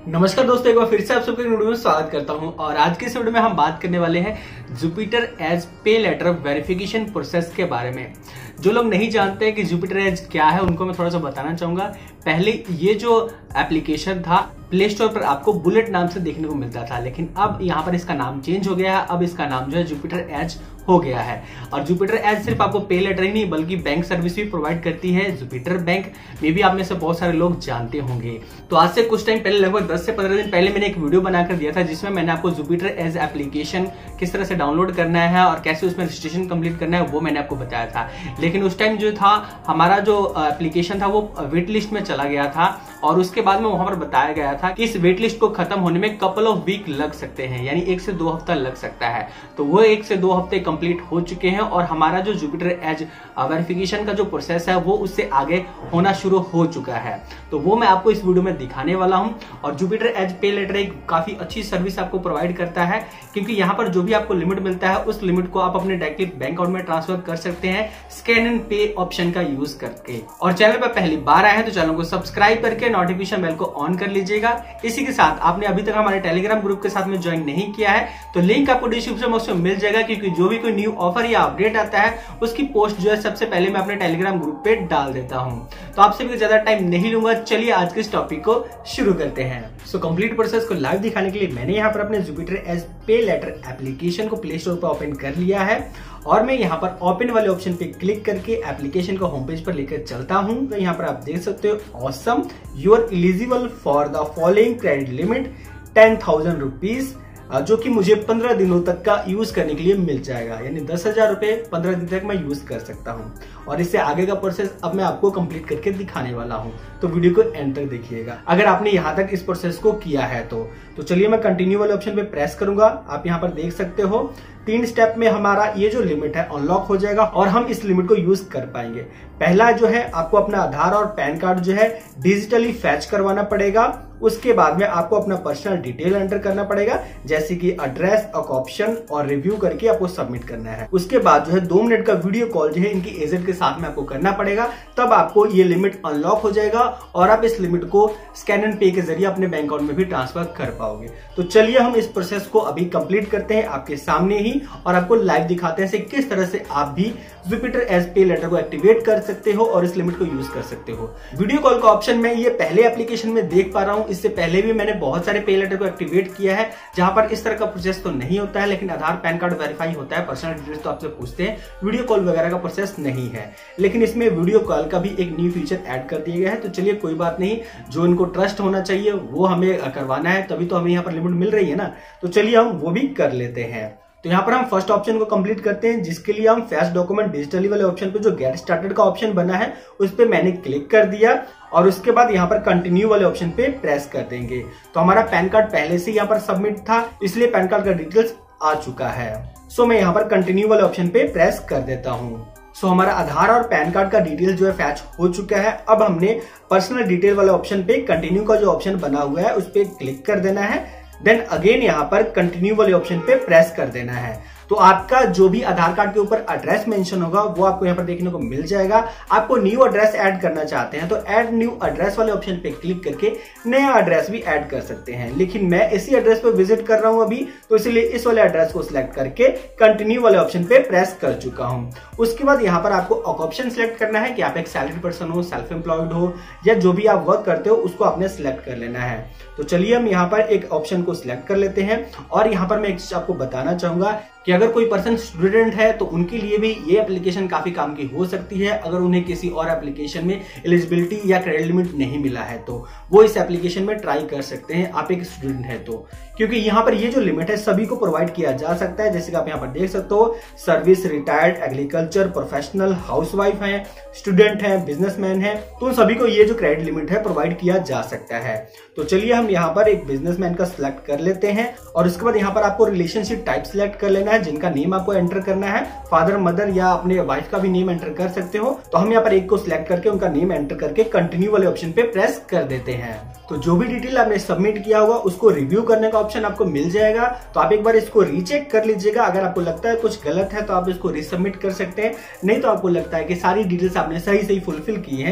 नमस्कार दोस्तों, एक बार फिर से आप सबके वीडियो में स्वागत करता हूं। और आज के इस वीडियो में हम बात करने वाले हैं जुपिटर एज पे लेटर वेरिफिकेशन प्रोसेस के बारे में। जो लोग नहीं जानते हैं कि जुपिटर एज क्या है, उनको मैं थोड़ा सा बताना चाहूंगा। पहले ये जो एप्लीकेशन था प्ले स्टोर पर आपको बुलेट नाम से देखने को मिलता था, लेकिन अब यहाँ पर इसका नाम चेंज हो गया है। अब इसका नाम जो है जुपिटर एज हो गया है। और जुपिटर एज सिर्फ आपको पे लेटर ही नहीं बल्कि बैंक सर्विस भी प्रोवाइड करती है। जुपिटर बैंक में भी आप में से बहुत सारे लोग जानते होंगे। तो आज से कुछ टाइम पहले, लगभग 10 से 15 दिन पहले, मैंने एक वीडियो बनाकर दिया था जिसमें मैंने आपको जुपिटर एज एप्लीकेशन किस तरह से डाउनलोड करना है और कैसे उसमें रजिस्ट्रेशन कंप्लीट करना है वो मैंने आपको बताया था। लेकिन उस टाइम जो था हमारा जो एप्लीकेशन था वो वेट लिस्ट में चला गया था और उसके बाद में वहां पर बताया गया था कि इस वेट लिस्ट को खत्म होने में कपल ऑफ वीक लग सकते हैं, यानी 1 से 2 हफ्ता लग सकता है। तो वो 1 से 2 हफ्ते कंप्लीट हो चुके हैं और हमारा जो जुपिटर एज वेरिफिकेशन का जो प्रोसेस है वो उससे आगे होना शुरू हो चुका है। तो वो मैं आपको इस वीडियो में दिखाने वाला हूं। और जुपिटर एज पे लेटर एक काफी अच्छी सर्विस आपको प्रोवाइड करता है, क्योंकि यहाँ पर जो भी आपको लिमिट मिलता है उस लिमिट को आप अपने डायरेक्टली बैंक अकाउंट में ट्रांसफर कर सकते हैं स्कैन एंड पे ऑप्शन का यूज करके। और चैनल पर पहली बार आए हैं तो चैनल को सब्सक्राइब करके नोटिफिकेशन बेल को ऑन कर लीजिएगा। इसी के साथ आपने अभी तक हमारे टेलीग्राम ग्रुप के साथ में ज्वाइन नहीं किया है तो लिंक आपको डिस्क्रिप्शन बॉक्स में मिल जाएगा, क्योंकि जो भी कोई न्यू ऑफर या अपडेट आता है उसकी पोस्ट जो है सबसे पहले मैं अपने टेलीग्राम ग्रुप पे डाल देता हूं। तो आपसे भी ज्यादा टाइम नहीं लूंगा, चलिए आज के इस टॉपिक को शुरू करते हैं। सो कंप्लीट प्रोसेस को लाइव दिखाने के लिए मैंने यहाँ पर अपने जुपिटर एज पे लेटर एप्लीकेशन को प्ले स्टोर पर ओपन कर लिया है और मैं यहाँ पर ओपन वाले ऑप्शन पे क्लिक करके एप्लीकेशन को होम पेज पर लेकर चलता हूँ। तो यहाँ पर आप देख सकते हो awesome you are eligible for the following credit limit 10,000 rupees, जो कि मुझे 15 दिनों तक का यूज करने के लिए मिल जाएगा, यानी 10,000 रुपए 15 दिन तक मैं यूज कर सकता हूं। और इससे आगे का प्रोसेस अब मैं आपको कंप्लीट करके दिखाने वाला हूं, तो वीडियो को एंड तक देखिएगा अगर आपने यहां तक इस प्रोसेस को किया है तो चलिए मैं कंटिन्यू वाले ऑप्शन पे प्रेस करूंगा। आप यहां पर देख सकते हो 3 स्टेप में हमारा ये जो लिमिट है अनलॉक हो जाएगा और हम इस लिमिट को यूज कर पाएंगे। पहला जो है आपको अपना आधार और पैन कार्ड जो है डिजिटली फैच करवाना पड़ेगा। उसके बाद में आपको अपना पर्सनल डिटेल एंटर करना पड़ेगा, जैसे कि एड्रेस, ऑप्शन और रिव्यू करके आपको सबमिट करना है। उसके बाद जो है 2 मिनट का वीडियो कॉल जो है इनकी एजेंट के साथ में आपको करना पड़ेगा, तब आपको ये लिमिट अनलॉक हो जाएगा और आप इस लिमिट को स्कैन एंड पे के जरिए अपने बैंक अकाउंट में भी ट्रांसफर कर पाओगे। तो चलिए हम इस प्रोसेस को अभी कंप्लीट करते हैं आपके सामने ही और आपको लाइव दिखाते हैं किस तरह से आप भी जुपिटर एज पे लेटर को एक्टिवेट कर सकते हो और इस लिमिट को यूज कर सकते हो। वीडियो कॉल का ऑप्शन मैं ये पहले एप्लीकेशन में देख पा रहा हूं। इससे पहले भी मैंने बहुत सारे पे लेटर को एक्टिवेट किया है जहां पर इस तरह का प्रोसेस तो नहीं होता है, लेकिन आधार पैन कार्ड वेरीफाई होता है, पर्सनल डिटेल्स तो आपसे पूछते हैं, वीडियो कॉल वगैरह का प्रोसेस नहीं है। लेकिन इसमें वीडियो कॉल का भी एक न्यू फीचर ऐड कर दिया गया है। तो चलिए कोई बात नहीं, जो इनको ट्रस्ट होना चाहिए वो हमें करवाना है, तभी तो हमें यहाँ पर लिमिट मिल रही है ना। तो चलिए हम वो भी कर लेते हैं। तो यहाँ पर हम फर्स्ट ऑप्शन को कंप्लीट करते हैं, जिसके लिए हम फैच डॉक्यूमेंट डिजिटली वाले ऑप्शन पे जो गेट स्टार्टेड का ऑप्शन बना है उस पे मैंने क्लिक कर दिया और उसके बाद यहाँ पर कंटिन्यू वाले ऑप्शन पे प्रेस कर देंगे। तो हमारा पैन कार्ड पहले से यहाँ पर सबमिट था, इसलिए पैन कार्ड का डिटेल्स आ चुका है। सो मैं यहाँ पर कंटिन्यू वाले ऑप्शन पे प्रेस कर देता हूँ। सो हमारा आधार और पैन कार्ड का डिटेल जो है फैच हो चुका है। अब हमने पर्सनल डिटेल वाले ऑप्शन पे कंटिन्यू का जो ऑप्शन बना हुआ है उस पर क्लिक कर देना है। देन अगेन यहाँ पर कंटिन्यू वाले ऑप्शन पे प्रेस कर देना है। तो आपका जो भी आधार कार्ड के ऊपर एड्रेस मेंशन होगा वो आपको यहाँ पर देखने को मिल जाएगा। आपको न्यू एड्रेस ऐड करना चाहते हैं तो ऐड न्यू एड्रेस वाले ऑप्शन पे क्लिक करके नया एड्रेस भी ऐड कर सकते हैं, लेकिन मैं इसी एड्रेस पे विजिट कर रहा हूं अभी, तो इसलिए इस वाले एड्रेस को सिलेक्ट करके कंटिन्यू वाले ऑप्शन पे प्रेस कर चुका हूं। उसके बाद यहाँ पर आपको ऑप्शन सिलेक्ट करना है कि आप एक सैलरी पर्सन हो, सेल्फ एम्प्लॉयड हो या जो भी आप वर्क करते हो उसको आपने सिलेक्ट कर लेना है। तो चलिए हम यहाँ पर एक ऑप्शन को सिलेक्ट कर लेते हैं। और यहाँ पर मैं एक चीज आपको बताना चाहूंगा कि अगर कोई पर्सन स्टूडेंट है तो उनके लिए भी ये एप्लीकेशन काफी काम की हो सकती है। अगर उन्हें किसी और एप्लीकेशन में एलिजिबिलिटी या क्रेडिट लिमिट नहीं मिला है तो वो इस एप्लीकेशन में ट्राई कर सकते हैं, आप एक स्टूडेंट है तो, क्योंकि यहाँ पर ये जो लिमिट है सभी को प्रोवाइड किया जा सकता है। जैसे कि आप यहाँ पर देख सकते हो, service, retired, agriculture, professional, housewife है, स्टूडेंट है, बिजनेसमैन है, तो उन सभी को ये जो क्रेडिट लिमिट है प्रोवाइड किया जा सकता है। तो चलिए हम यहाँ पर एक बिजनेसमैन का सिलेक्ट कर लेते हैं और उसके बाद यहाँ पर आपको रिलेशनशिप टाइप सिलेक्ट कर लेना है, जिनका नेम आपको एंटर करना है, फादर, मदर या अपने वाइफ का भी नेम एंटर कर सकते हो। तो हम यहाँ पर एक को सिलेक्ट करके उनका नेम एंटर करके कंटिन्यू वाले ऑप्शन पे प्रेस कर देते हैं। तो जो भी डिटेल आपने सबमिट किया हुआ उसको रिव्यू करने का ऑप्शन आपको मिल जाएगा। तो आप एक बार इसको रीचेक कर लीजिएगा। अगर आपको लगता है कुछ गलत है तो आप इसको रीसबमिट कर सकते हैं, नहीं तो आपको लगता है कि सारी डिटेल्स आपने सही फुलफिल की है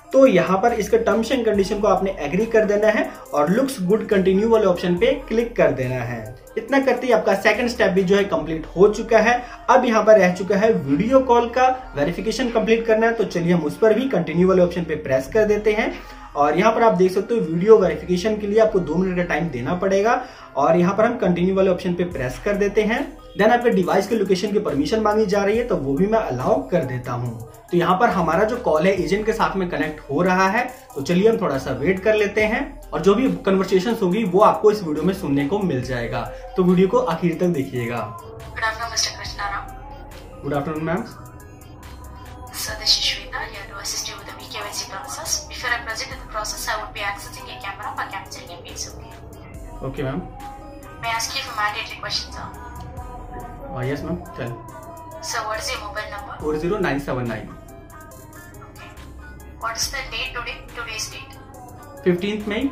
तो यहाँ पर इसके टर्म्स एंड कंडीशन को आपने एग्री कर देना है और लुक्स गुड कंटिन्यू वाले ऑप्शन पे क्लिक कर देना है। इतना करते ही आपका सेकंड स्टेप भी जो है कंप्लीट हो चुका है। अब यहाँ पर रह चुका है वीडियो कॉल का वेरिफिकेशन कंप्लीट करना है, तो चलिए हम उस पर भी कंटिन्यू वाले ऑप्शन पे प्रेस कर देते हैं। और यहाँ पर आप देख सकते हो वीडियो वेरिफिकेशन के लिए आपको 2 मिनट का टाइम देना पड़ेगा और यहाँ पर हम कंटिन्यू वाले ऑप्शन पे प्रेस कर देते हैं। देन आपके डिवाइस के लोकेशन की परमिशन मांगी जा रही है, तो वो भी मैं अलाउ कर देता हूँ। तो यहाँ पर हमारा जो कॉल है एजेंट के साथ में कनेक्ट हो रहा है, तो चलिए हम थोड़ा सा वेट कर लेते हैं और जो भी कन्वर्सेशन होगी वो आपको इस वीडियो में सुनने को मिल जाएगा, तो वीडियो को आखिर तक देखिएगा। Good afternoon mister Krishnaram. Good afternoon ma'am. So this is Shweta here to assist you with the VKYC process. Before I proceed with the process, I would be accessing your camera for capturing your face. Okay, ma'am. May I ask you a few mandatory questions, sir? Yes, ma'am. Tell. So what is your mobile number? 40979. Okay. What is the date today? Today's date. 15th May.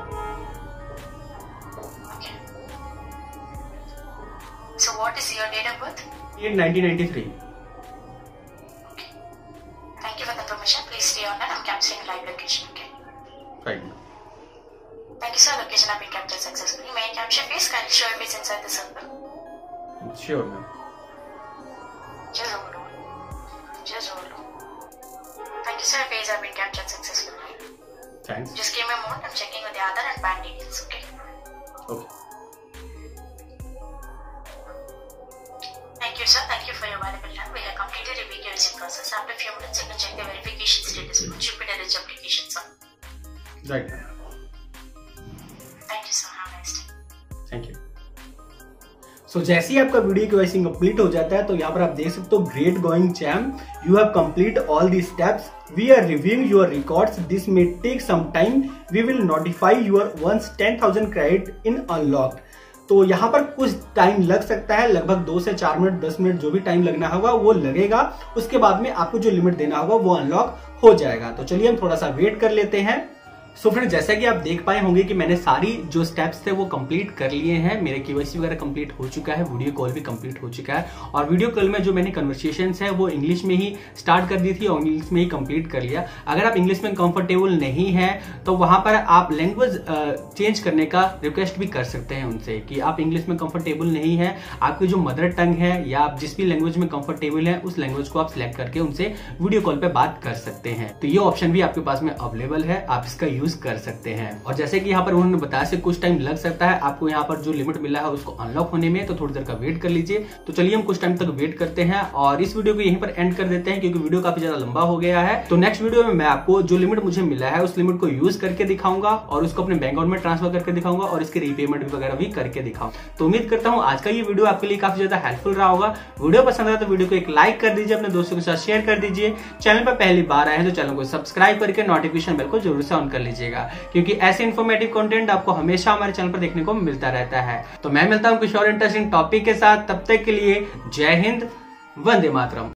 Okay. So what is your date of birth? 1993. Okay. Thank you for the information. Please stay on and I'm capturing live location. Okay. Right. Thank you, sir. Location has been captured successfully. May I capture face? Kindly show your face inside the circle. Sure, ma'am. Just hold on. Just hold on. Thank you, sir. Your face has been captured successfully. Thanks. Just give me a moment. I'm checking with the Aadhaar and bank details. Okay. Okay. Thank you, sir. Thank you for your valuable time. We have completed the VKYC process. After a few minutes, you can check the verification status with Jupiter Edge application, sir. Right, ma'am. Thank you, sir. Have a nice day. Thank you. So जैसे ही आपका video KYC complete हो जाता है, तो यहाँ पर आप देख सकते हो great going champ, you have complete all the steps, we are reviewing your records, this may take some time, we will notify your once 10,000 credit in unlocked. तो यहाँ पर कुछ टाइम लग सकता है, लगभग 2 से 4 मिनट 10 मिनट जो भी टाइम लगना होगा वो लगेगा। उसके बाद में आपको जो लिमिट देना होगा वो अनलॉक हो जाएगा। तो चलिए हम थोड़ा सा वेट कर लेते हैं। सो फ्रेंड, जैसा कि आप देख पाए होंगे कि मैंने सारी जो स्टेप्स थे वो कंप्लीट कर लिए हैं। मेरे केवाईसी वगैरह कंप्लीट हो चुका है, वीडियो कॉल भी कंप्लीट हो चुका है और वीडियो कॉल में जो मैंने कन्वर्सेशंस है वो इंग्लिश में ही स्टार्ट कर दी थी और इंग्लिश में ही कंप्लीट कर लिया। अगर आप इंग्लिश में कंफर्टेबल नहीं है तो वहां पर आप लैंग्वेज चेंज करने का रिक्वेस्ट भी कर सकते हैं उनसे कि आप इंग्लिश में कंफर्टेबल नहीं है, आपकी जो मदर टंग है या आप जिस भी लैंग्वेज में कंफर्टेबल है उस लैंग्वेज को आप सिलेक्ट करके उनसे वीडियो कॉल पे बात कर सकते हैं। तो ये ऑप्शन भी आपके पास में अवेलेबल है, आप इसका यूज कर सकते हैं। और जैसे कि यहाँ पर उन्होंने बताया से कुछ टाइम लग सकता है आपको यहाँ पर जो लिमिट मिला है उसको अनलॉक होने में, तो थोड़ी देर का वेट कर लीजिए। तो चलिए हम कुछ टाइम तक वेट करते हैं और इस वीडियो को यहीं पर एंड कर देते हैं क्योंकि वीडियो काफी ज्यादा लंबा हो गया है। तो नेक्स्ट वीडियो में मैं आपको जो लिमिट मुझे मिला है उस लिमिट को यूज करके दिखाऊंगा और उसको अपने बैंक अकाउंट में ट्रांसफर करके दिखाऊंगा और इसके रीपेमेंट वगैरह भी करके दिखाऊंगा। तो उम्मीद करता हूँ आज का ये वीडियो आपके लिए काफी ज्यादा हेल्पफुल रहा होगा। वीडियो पसंद आया तो वीडियो को एक लाइक कर दीजिए, अपने दोस्तों के साथ शेयर कर दीजिए। चैनल पर पहली बार आए हैं तो चैनल को सब्सक्राइब करके नोटिफिकेशन बेल को जरूर से ऑन कर लीजिएगा क्योंकि ऐसे इन्फॉर्मेटिव कंटेंट आपको हमेशा हमारे चैनल पर देखने को मिलता रहता है। तो मैं मिलता हूं कुछ और इंटरेस्टिंग टॉपिक के साथ, तब तक के लिए जय हिंद, वंदे मातरम।